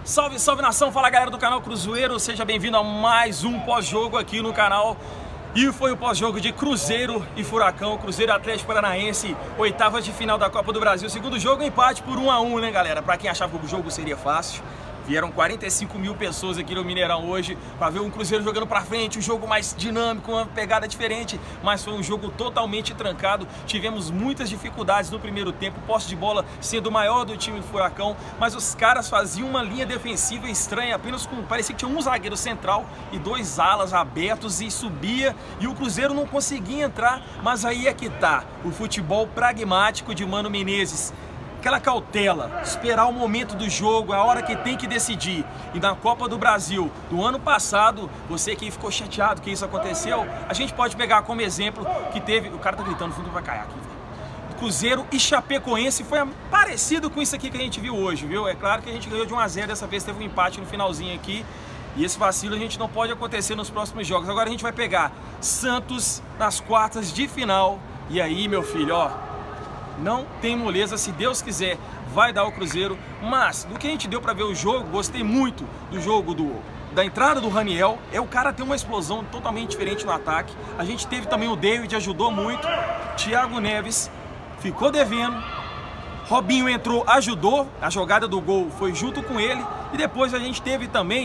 Salve, salve nação, fala galera do canal Cruzeiro, seja bem-vindo a mais um pós-jogo aqui no canal. E foi o pós-jogo de Cruzeiro e Furacão, Cruzeiro e Atlético Paranaense, oitavas de final da Copa do Brasil. Segundo jogo, empate por 1 a 1, né galera? Pra quem achava que o jogo seria fácil. Vieram 45 mil pessoas aqui no Mineirão hoje para ver um Cruzeiro jogando para frente, um jogo mais dinâmico, uma pegada diferente, mas foi um jogo totalmente trancado. Tivemos muitas dificuldades no primeiro tempo, posse de bola sendo o maior do time do Furacão, mas os caras faziam uma linha defensiva estranha, apenas com, parecia que tinha um zagueiro central e dois alas abertos e subia, e o Cruzeiro não conseguia entrar, mas aí é que tá, o futebol pragmático de Mano Menezes. Aquela cautela, esperar o momento do jogo, a hora que tem que decidir. E na Copa do Brasil do ano passado, você que ficou chateado que isso aconteceu, a gente pode pegar como exemplo que teve... O cara tá gritando no fundo vai cair aqui, velho. Cruzeiro e Chapecoense foi parecido com isso aqui que a gente viu hoje, viu? É claro que a gente ganhou de 1 a 0, dessa vez teve um empate no finalzinho aqui. E esse vacilo a gente não pode acontecer nos próximos jogos. Agora a gente vai pegar Santos nas quartas de final. E aí, meu filho, ó... Não tem moleza, se Deus quiser, vai dar o Cruzeiro. Mas, do que a gente deu para ver o jogo, gostei muito do jogo da entrada do Raniel. O cara tem uma explosão totalmente diferente no ataque. A gente teve também o David, ajudou muito. Thiago Neves ficou devendo. Robinho entrou, ajudou. A jogada do gol foi junto com ele. E depois a gente teve também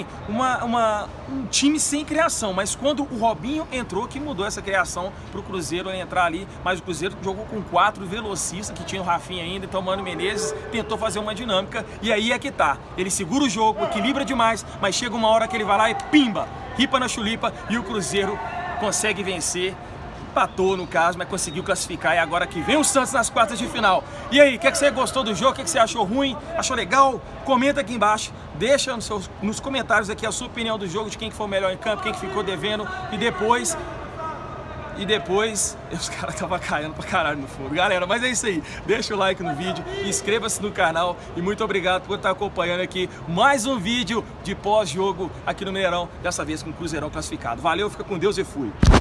um time sem criação. Mas quando o Robinho entrou, que mudou essa criação para o Cruzeiro entrar ali. Mas o Cruzeiro jogou com 4 velocistas, que tinha o Rafinha ainda. Então o Mano Menezes tentou fazer uma dinâmica. E aí é que tá. Ele segura o jogo, equilibra demais. Mas chega uma hora que ele vai lá e pimba, ripa na chulipa. E o Cruzeiro consegue vencer. Empatou no caso, mas conseguiu classificar. E agora que vem o Santos nas quartas de final. E aí, o que você gostou do jogo? O que você achou ruim? Achou legal? Comenta aqui embaixo. Deixa nos comentários aqui a sua opinião do jogo, de quem que foi o melhor em campo, quem que ficou devendo. E depois, os caras estavam caindo pra caralho no fundo. Galera, mas é isso aí. Deixa o like no vídeo, inscreva-se no canal. E muito obrigado por estar acompanhando aqui mais um vídeo de pós-jogo aqui no Mineirão. Dessa vez com o Cruzeirão classificado. Valeu, fica com Deus e fui.